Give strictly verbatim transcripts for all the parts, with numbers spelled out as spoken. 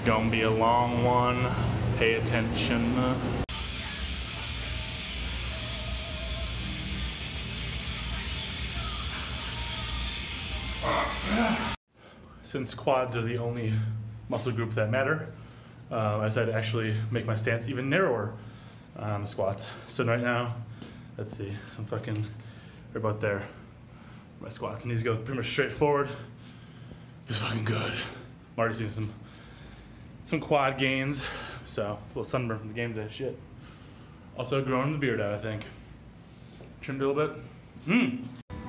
It's gonna be a long one. Pay attention. Since quads are the only muscle group that matter, uh, I decided to actually make my stance even narrower on the squats. So right now, let's see, I'm fucking right about there. My squats. And these go pretty much straight forward. It's fucking good. I'm already seeing some some quad gains. So a little sunburn from the game today. Shit. Also growing the beard out, I think. Trimmed a little bit. Mmm.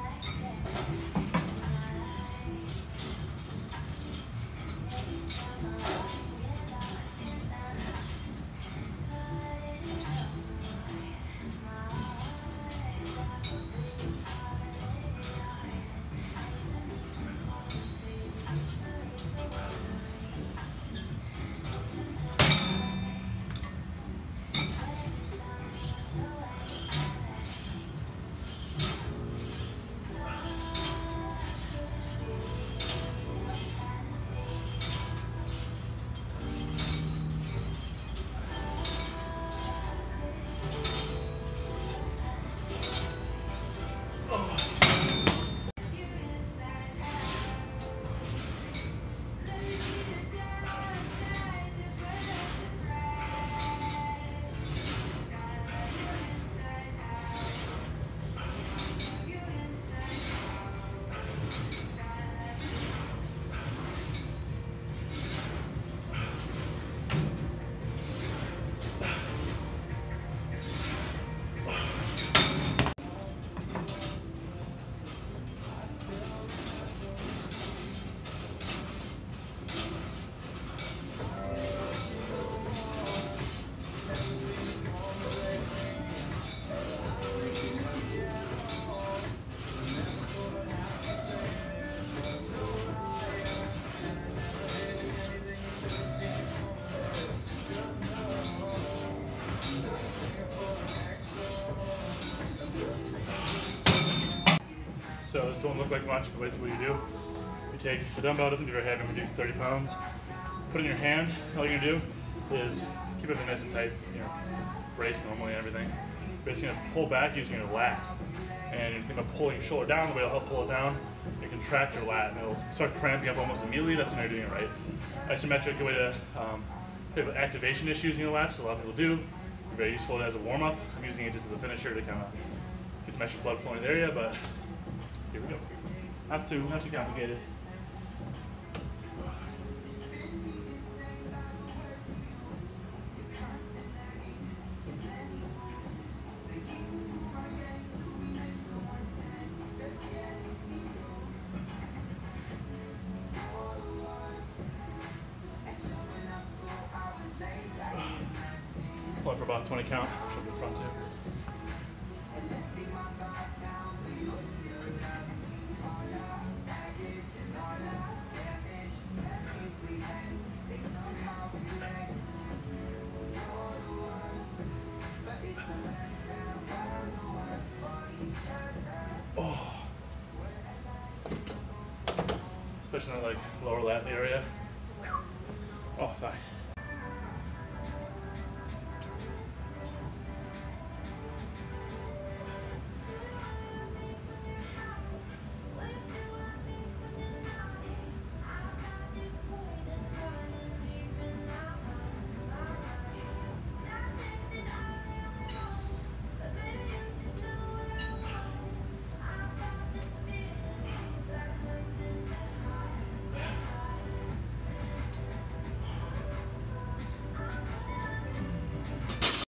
So this won't look like much, but basically what you do, you take a dumbbell, doesn't be very heavy, we do thirty pounds, put it in your hand, all you're gonna do is keep it nice and tight, you know, brace normally and everything. Basically gonna pull back using your lat. And you're thinking about pulling your shoulder down, the way it'll help pull it down, you contract your lat and it'll start cramping up almost immediately. That's when you're doing it right. Isometric, a way to, um, if you have activation issues in your lats, a lot of people do. It's very useful as a warm-up. I'm using it just as a finisher to kind of get some extra blood flowing in the area, but here we go. Not too, not too complicated. Pull it for about twenty count. Should be front too. Oh. Especially in that like lower lat area.